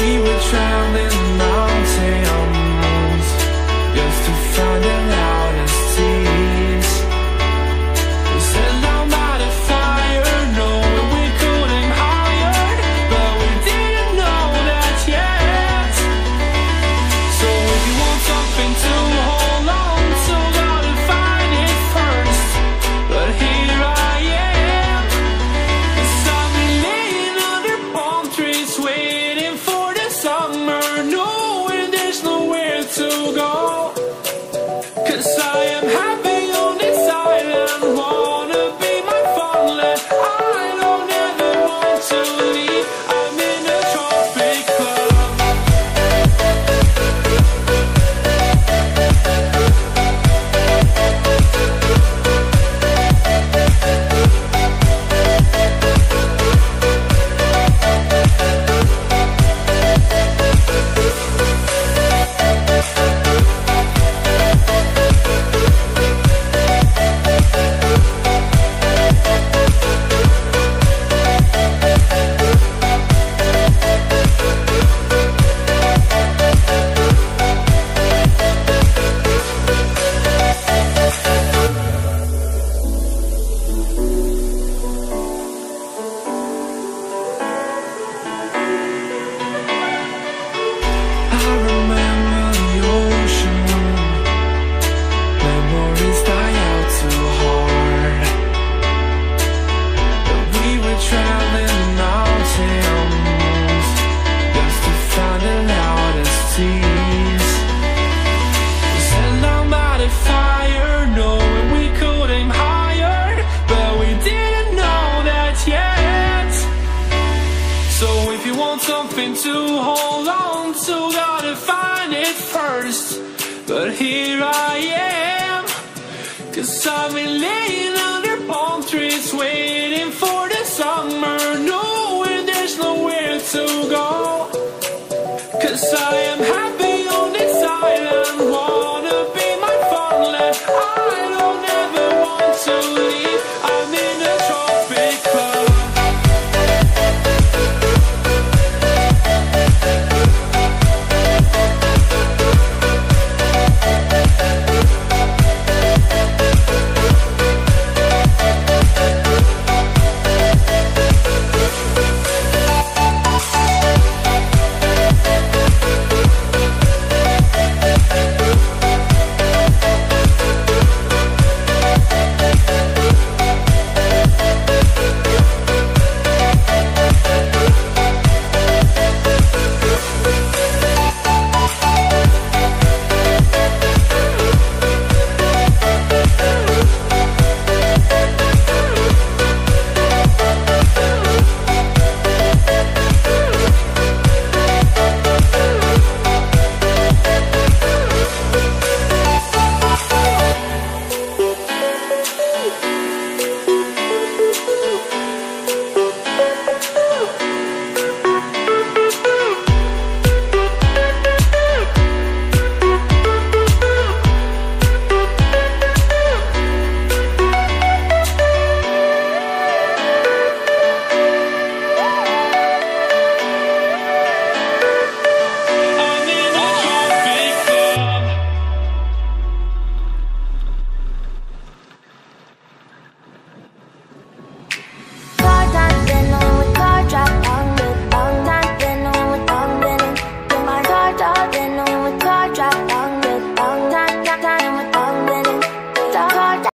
we were traveling mountains just to find the loudest tears. We set down by the fire, knowing we couldn't aim higher, but we didn't know that yet. So if you want something to hold on to, gotta find it first. But here I am, 'cause I've been laying under palm trees waiting for the summer, knowing there's nowhere to go. 'Cause I am happy on this island, wanna be my farmland. I don't ever want to leave, I'm in a tropic club. I remember the ocean, memories die out too hard. But we were traveling mountains just to find the loudest tears. We sat down by the fire, knowing we could aim higher, but we didn't know that yet. So if you want something to hold on to, gotta find it first. But here I am, 'cause I've been laying under palm trees waiting for the summer, knowing there's nowhere to go. 'Cause I